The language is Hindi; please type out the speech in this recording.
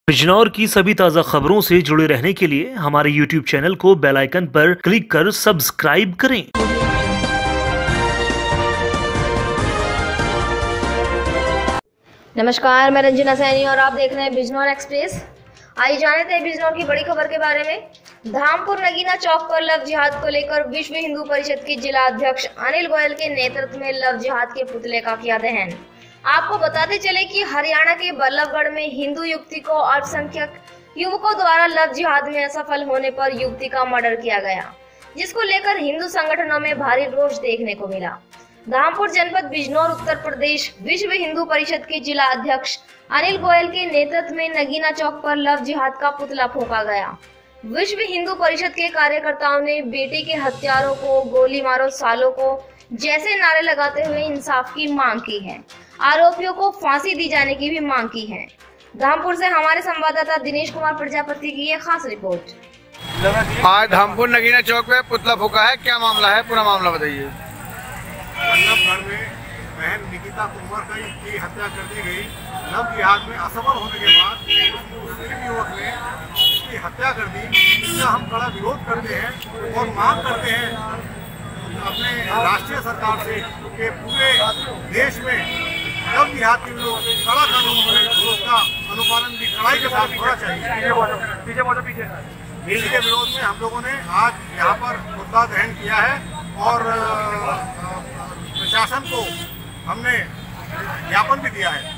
बिजनौर की सभी ताज़ा खबरों से जुड़े रहने के लिए हमारे YouTube चैनल को बेल आइकन पर क्लिक कर सब्सक्राइब करें। नमस्कार, मैं रंजना सैनी और आप देख रहे हैं बिजनौर एक्सप्रेस। आइए जानते हैं बिजनौर की बड़ी खबर के बारे में। धामपुर नगीना चौक पर लव जिहाद को लेकर विश्व हिंदू परिषद के जिला अध्यक्ष अनिल गोयल के नेतृत्व में लव जिहाद के पुतले का किया दहन। आपको बताते चले कि हरियाणा के बल्लभगढ़ में हिंदू युवती को अल्पसंख्यक युवकों द्वारा लव जिहाद में असफल होने पर युवती का मर्डर किया गया, जिसको लेकर हिंदू संगठनों में भारी रोष देखने को मिला। धामपुर जनपद बिजनौर उत्तर प्रदेश विश्व हिंदू परिषद के जिला अध्यक्ष अनिल गोयल के नेतृत्व में नगीना चौक पर लव जिहाद का पुतला फूंका गया। विश्व हिंदू परिषद के कार्यकर्ताओं ने बेटे के हत्यारों को गोली मारो सालों को जैसे नारे लगाते हुए इंसाफ की मांग की है। आरोपियों को फांसी दी जाने की भी मांग की है। धामपुर से हमारे संवाददाता दिनेश कुमार प्रजापति की ये खास रिपोर्ट। आज धामपुर नगीना चौक पे पुतला फूंका है, क्या मामला है? पूरा मामला बताइए। बल्लभगढ़ में बहन निकिता कुंवर की हत्या कर दी गई। लव जिहाद में असफल होने के बाद मुस्लिम युवक ने उसकी हत्या कर दी। इसका हम कड़ा विरोध करते हैं और मांग करते हैं अपने राष्ट्रीय सरकार से कि पूरे देश में लव जिहाद के विरोध कड़ा कानून बने, उसका अनुपालन भी कड़ाई के साथ होना चाहिए। इसी के विरोध में हम लोगों ने आज यहाँ पर पुतला दहन किया है और प्रशासन को हमने ज्ञापन भी दिया है।